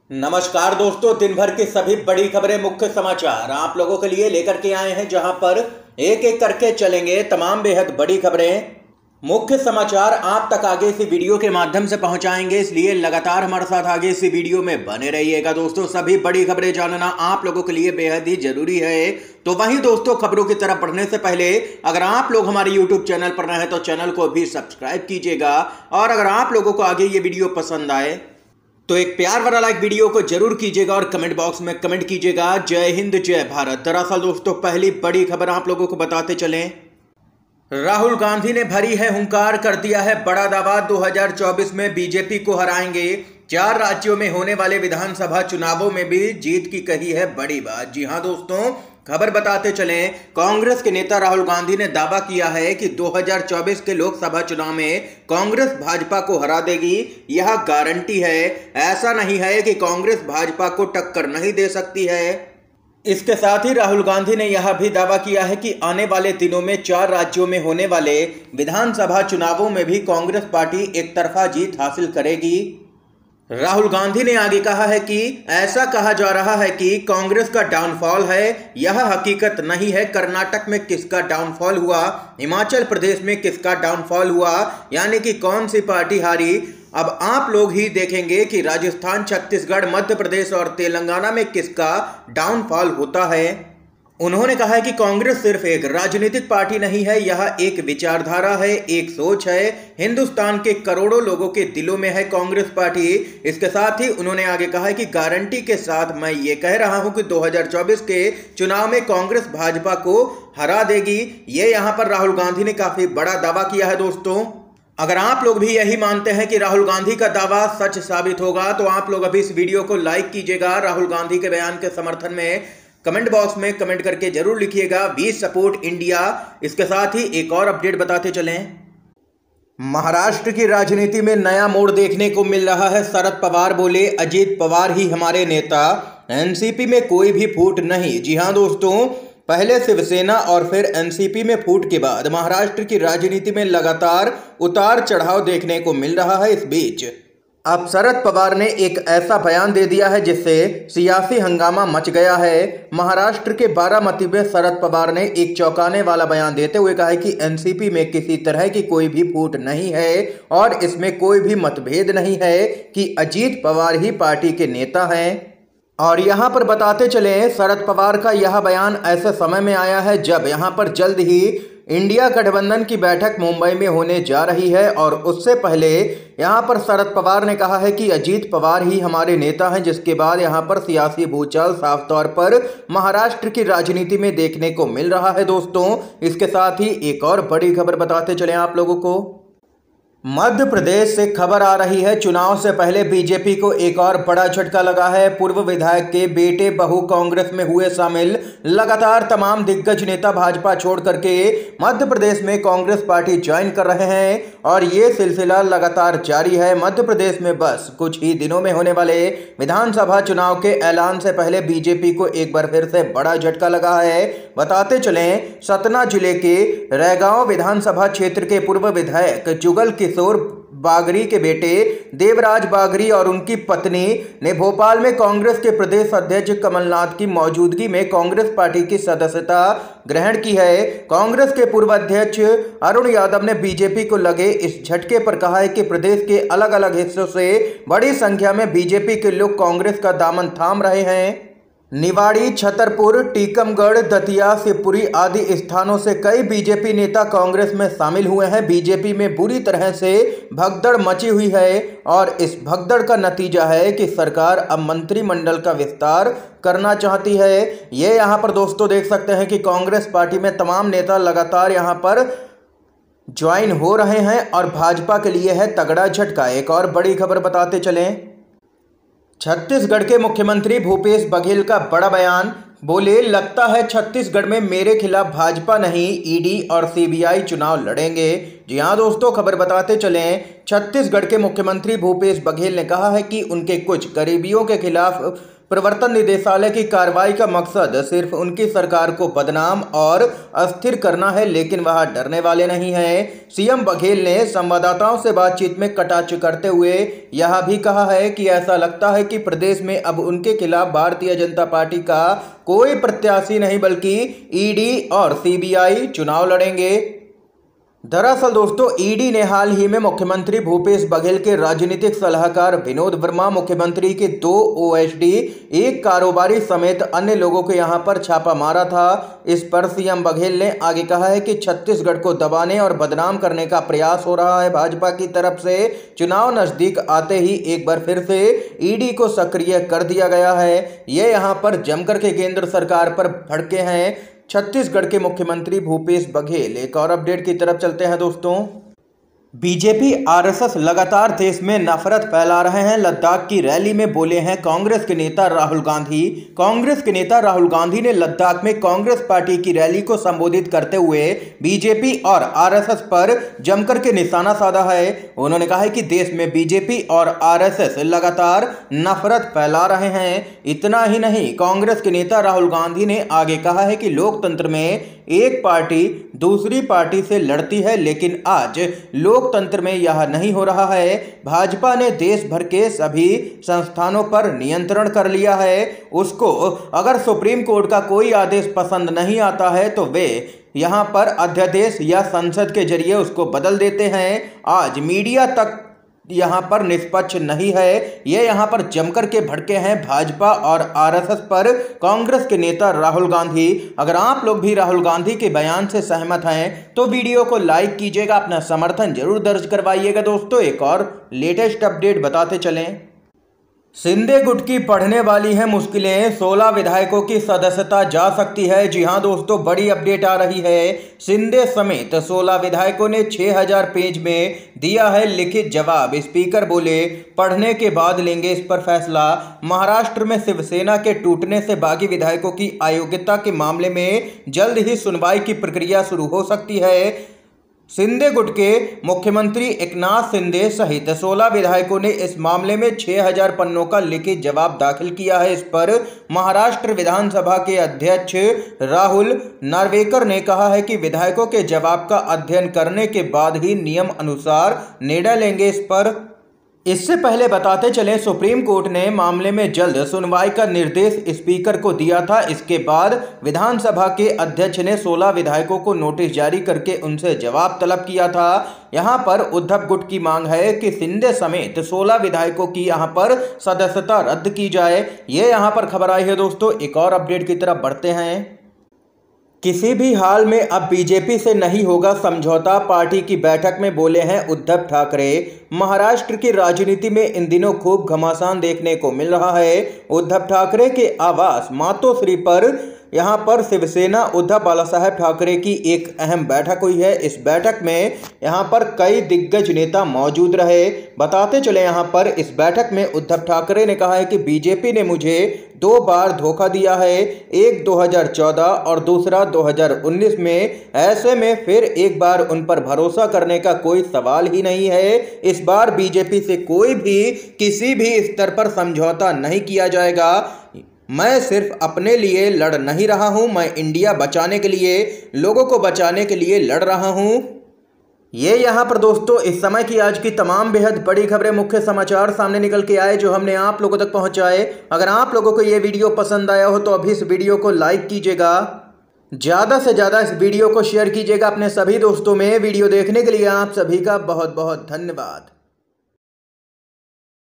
नमस्कार दोस्तों, दिन भर की सभी बड़ी खबरें, मुख्य समाचार आप लोगों के लिए लेकर के आए हैं, जहां पर एक एक करके चलेंगे तमाम बेहद बड़ी खबरें। मुख्य समाचार आप तक आगे इसी वीडियो के माध्यम से पहुंचाएंगे, इसलिए लगातार हमारे साथ आगे इसी वीडियो में बने रहिएगा। दोस्तों, सभी बड़ी खबरें जानना आप लोगों के लिए बेहद ही जरूरी है। तो वहीं दोस्तों, खबरों की तरफ बढ़ने से पहले अगर आप लोग हमारे यूट्यूब चैनल पर नए हैं तो चैनल को भी सब्सक्राइब कीजिएगा, और अगर आप लोगों को आगे ये वीडियो पसंद आए तो एक प्यार वाला लाइक वीडियो को जरूर कीजिएगा और कमेंट बॉक्स में कमेंट कीजिएगा। जय हिंद, जय भारत। दरअसल दोस्तों, पहली बड़ी खबर आप लोगों को बताते चलें। राहुल गांधी ने भरी है हुंकार, कर दिया है बड़ा दावा, 2024 में बीजेपी को हराएंगे। 4 राज्यों में होने वाले विधानसभा चुनावों में भी जीत की कही है बड़ी बात। जी हां दोस्तों, खबर बताते चलें। कांग्रेस के नेता राहुल गांधी ने दावा किया है कि 2024 के लोकसभा चुनाव में कांग्रेस भाजपा को हरा देगी। यह गारंटी है। ऐसा नहीं है कि कांग्रेस भाजपा को टक्कर नहीं दे सकती है। इसके साथ ही राहुल गांधी ने यह भी दावा किया है कि आने वाले दिनों में 4 राज्यों में होने वाले विधानसभा चुनावों में भी कांग्रेस पार्टी एक तरफा जीत हासिल करेगी। राहुल गांधी ने आगे कहा है कि ऐसा कहा जा रहा है कि कांग्रेस का डाउनफॉल है, यह हकीकत नहीं है। कर्नाटक में किसका डाउनफॉल हुआ, हिमाचल प्रदेश में किसका डाउनफॉल हुआ, यानी कि कौन सी पार्टी हारी, अब आप लोग ही देखेंगे कि राजस्थान, छत्तीसगढ़, मध्य प्रदेश और तेलंगाना में किसका डाउनफॉल होता है। उन्होंने कहा है कि कांग्रेस सिर्फ एक राजनीतिक पार्टी नहीं है, यह एक विचारधारा है, एक सोच है। हिंदुस्तान के करोड़ों लोगों के दिलों में है कांग्रेस पार्टी। इसके साथ ही उन्होंने आगे कहा है कि गारंटी के साथ मैं ये कह रहा हूं कि 2024 के चुनाव में कांग्रेस भाजपा को हरा देगी। ये यहां पर राहुल गांधी ने काफी बड़ा दावा किया है। दोस्तों, अगर आप लोग भी यही मानते हैं कि राहुल गांधी का दावा सच साबित होगा तो आप लोग अभी इस वीडियो को लाइक कीजिएगा। राहुल गांधी के बयान के समर्थन में कमेंट बॉक्स में कमेंट करके जरूर लिखिएगा, वी सपोर्ट इंडिया। इसके साथ ही एक और अपडेट बताते चलें। महाराष्ट्र की राजनीति में नया मोड़ देखने को मिल रहा है। शरद पवार बोले, अजीत पवार ही हमारे नेता, एनसीपी में कोई भी फूट नहीं। जी हां दोस्तों, पहले शिवसेना और फिर एनसीपी में फूट के बाद महाराष्ट्र की राजनीति में लगातार उतार चढ़ाव देखने को मिल रहा है। इस बीच अब शरद पवार ने एक ऐसा बयान दे दिया है जिससे सियासी हंगामा मच गया है। महाराष्ट्र के बारामती में शरद पवार ने एक चौंकाने वाला बयान देते हुए कहा है कि एनसीपी में किसी तरह की कोई भी फूट नहीं है और इसमें कोई भी मतभेद नहीं है कि अजीत पवार ही पार्टी के नेता हैं। और यहाँ पर बताते चलें, शरद पवार का यह बयान ऐसे समय में आया है जब यहाँ पर जल्द ही इंडिया गठबंधन की बैठक मुंबई में होने जा रही है, और उससे पहले यहाँ पर शरद पवार ने कहा है कि अजीत पवार ही हमारे नेता हैं, जिसके बाद यहाँ पर सियासी भूचाल साफ तौर पर महाराष्ट्र की राजनीति में देखने को मिल रहा है। दोस्तों, इसके साथ ही एक और बड़ी खबर बताते चलें आप लोगों को। मध्य प्रदेश से खबर आ रही है, चुनाव से पहले बीजेपी को एक और बड़ा झटका लगा है। पूर्व विधायक के बेटे बहू कांग्रेस में हुए शामिल। लगातार तमाम दिग्गज नेता भाजपा छोड़ करके मध्य प्रदेश में कांग्रेस पार्टी ज्वाइन कर रहे हैं और ये सिलसिला लगातार जारी है। मध्य प्रदेश में बस कुछ ही दिनों में होने वाले विधानसभा चुनाव के ऐलान से पहले बीजेपी को एक बार फिर से बड़ा झटका लगा है। बताते चलें, सतना जिले के रैगांव विधानसभा क्षेत्र के पूर्व विधायक जुगल किशोर बागरी के बेटे देवराज बागरी और उनकी पत्नी ने भोपाल में कांग्रेस के प्रदेश अध्यक्ष कमलनाथ की मौजूदगी में कांग्रेस पार्टी की सदस्यता ग्रहण की है। कांग्रेस के पूर्व अध्यक्ष अरुण यादव ने बीजेपी को लगे इस झटके पर कहा है कि प्रदेश के अलग अलग हिस्सों से बड़ी संख्या में बीजेपी के लोग कांग्रेस का दामन थाम रहे हैं। निवाड़ी, छतरपुर, टीकमगढ़, दतिया, शिवपुरी आदि स्थानों से कई बीजेपी नेता कांग्रेस में शामिल हुए हैं। बीजेपी में बुरी तरह से भगदड़ मची हुई है और इस भगदड़ का नतीजा है कि सरकार अब मंत्रिमंडल का विस्तार करना चाहती है। ये यहाँ पर दोस्तों देख सकते हैं कि कांग्रेस पार्टी में तमाम नेता लगातार यहाँ पर ज्वाइन हो रहे हैं और भाजपा के लिए है तगड़ा झटका। एक और बड़ी खबर बताते चलें। छत्तीसगढ़ के मुख्यमंत्री भूपेश बघेल का बड़ा बयान, बोले, लगता है छत्तीसगढ़ में मेरे खिलाफ भाजपा नहीं ईडी और सीबीआई चुनाव लड़ेंगे। जी हां दोस्तों, खबर बताते चलें, छत्तीसगढ़ के मुख्यमंत्री भूपेश बघेल ने कहा है कि उनके कुछ करीबियों के खिलाफ प्रवर्तन निदेशालय की कार्रवाई का मकसद सिर्फ उनकी सरकार को बदनाम और अस्थिर करना है, लेकिन वह डरने वाले नहीं हैं। सीएम बघेल ने संवाददाताओं से बातचीत में कटाक्ष करते हुए यह भी कहा है कि ऐसा लगता है कि प्रदेश में अब उनके खिलाफ भारतीय जनता पार्टी का कोई प्रत्याशी नहीं बल्कि ईडी और सीबीआई चुनाव लड़ेंगे। दरअसल दोस्तों, ईडी ने हाल ही में मुख्यमंत्री भूपेश बघेल के राजनीतिक सलाहकार विनोद वर्मा, मुख्यमंत्री के 2 ओएसडी, एक कारोबारी समेत अन्य लोगों के यहां पर छापा मारा था। इस पर सीएम बघेल ने आगे कहा है कि छत्तीसगढ़ को दबाने और बदनाम करने का प्रयास हो रहा है भाजपा की तरफ से। चुनाव नजदीक आते ही एक बार फिर से ईडी को सक्रिय कर दिया गया है। ये यहां पर जमकर के केंद्र सरकार पर भड़के हैं छत्तीसगढ़ के मुख्यमंत्री भूपेश बघेल। एक और अपडेट की तरफ चलते हैं दोस्तों। बीजेपी आरएसएस लगातार देश में नफरत फैला रहे हैं। लद्दाख की रैली में बोले हैं कांग्रेस के नेता राहुल गांधी। कांग्रेस के नेता राहुल गांधी ने लद्दाख में कांग्रेस पार्टी की रैली को संबोधित करते हुए बीजेपी और आरएसएस पर जमकर के निशाना साधा है। उन्होंने कहा है कि देश में बीजेपी और आरएसएस लगातार नफरत फैला रहे हैं। इतना ही नहीं, कांग्रेस के नेता राहुल गांधी ने आगे कहा है कि लोकतंत्र में एक पार्टी दूसरी पार्टी से लड़ती है, लेकिन आज लोकतंत्र में यह नहीं हो रहा है। भाजपा ने देश भर के सभी संस्थानों पर नियंत्रण कर लिया है। उसको अगर सुप्रीम कोर्ट का कोई आदेश पसंद नहीं आता है तो वे यहां पर अध्यादेश या संसद के जरिए उसको बदल देते हैं। आज मीडिया तक यहाँ पर निष्पक्ष नहीं है। ये यहाँ पर जमकर के भड़के हैं भाजपा और आरएसएस पर कांग्रेस के नेता राहुल गांधी। अगर आप लोग भी राहुल गांधी के बयान से सहमत हैं तो वीडियो को लाइक कीजिएगा, अपना समर्थन जरूर दर्ज करवाइएगा। दोस्तों, एक और लेटेस्ट अपडेट बताते चलें। शिंदे गुट की बढ़ने वाली है मुश्किलें, 16 विधायकों की सदस्यता जा सकती है। जी हां दोस्तों, बड़ी अपडेट आ रही है। शिंदे समेत 16 विधायकों ने 6000 पेज में दिया है लिखित जवाब। स्पीकर बोले पढ़ने के बाद लेंगे इस पर फैसला। महाराष्ट्र में शिवसेना के टूटने से बागी विधायकों की अयोग्यता के मामले में जल्द ही सुनवाई की प्रक्रिया शुरू हो सकती है। शिंदे गुट के मुख्यमंत्री एकनाथ शिंदे सहित 16 विधायकों ने इस मामले में 6000 पन्नों का लिखित जवाब दाखिल किया है। इस पर महाराष्ट्र विधानसभा के अध्यक्ष राहुल नार्वेकर ने कहा है कि विधायकों के जवाब का अध्ययन करने के बाद ही नियम अनुसार निर्णय लेंगे इस पर। इससे पहले बताते चलें, सुप्रीम कोर्ट ने मामले में जल्द सुनवाई का निर्देश स्पीकर को दिया था। इसके बाद विधानसभा के अध्यक्ष ने 16 विधायकों को नोटिस जारी करके उनसे जवाब तलब किया था। यहां पर उद्धव गुट की मांग है कि शिंदे समेत 16 विधायकों की यहां पर सदस्यता रद्द की जाए। ये यहां पर खबर आई है दोस्तों। एक और अपडेट की तरफ बढ़ते हैं। किसी भी हाल में अब बीजेपी से नहीं होगा समझौता, पार्टी की बैठक में बोले हैं उद्धव ठाकरे। महाराष्ट्र की राजनीति में इन दिनों खूब घमासान देखने को मिल रहा है। उद्धव ठाकरे के आवास मातोश्री पर यहां पर शिवसेना उद्धव बालासाहेब ठाकरे की एक अहम बैठक हुई है। इस बैठक में यहां पर कई दिग्गज नेता मौजूद रहे। बताते चले, यहां पर इस बैठक में उद्धव ठाकरे ने कहा है कि बीजेपी ने मुझे 2 बार धोखा दिया है, एक 2014 और दूसरा 2019 में। ऐसे में फिर एक बार उन पर भरोसा करने का कोई सवाल ही नहीं है। इस बार बीजेपी से कोई भी किसी भी स्तर पर समझौता नहीं किया जाएगा। मैं सिर्फ अपने लिए लड़ नहीं रहा हूं, मैं इंडिया बचाने के लिए, लोगों को बचाने के लिए लड़ रहा हूं। ये यहाँ पर दोस्तों इस समय की आज की तमाम बेहद बड़ी खबरें, मुख्य समाचार सामने निकल के आए जो हमने आप लोगों तक पहुँचाए। अगर आप लोगों को ये वीडियो पसंद आया हो तो अभी इस वीडियो को लाइक कीजिएगा, ज़्यादा से ज़्यादा इस वीडियो को शेयर कीजिएगा अपने सभी दोस्तों में। वीडियो देखने के लिए आप सभी का बहुत बहुत धन्यवाद।